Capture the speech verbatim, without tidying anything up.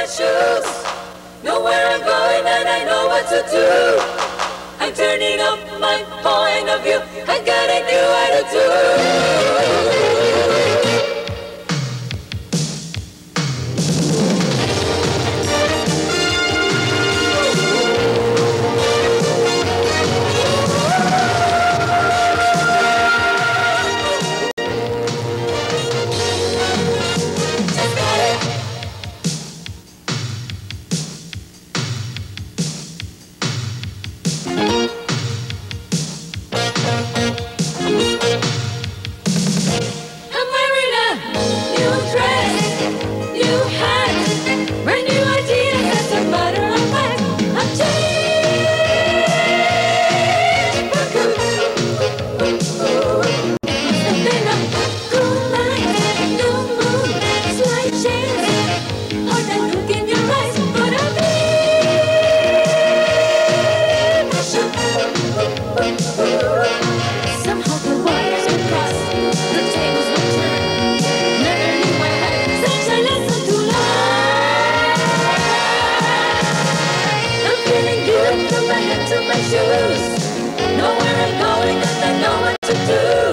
shoes. Know where I'm going and I know what to do. I'm turning up my point of view. I got a new attitude. Shoes. Know where I'm going and I know what to do.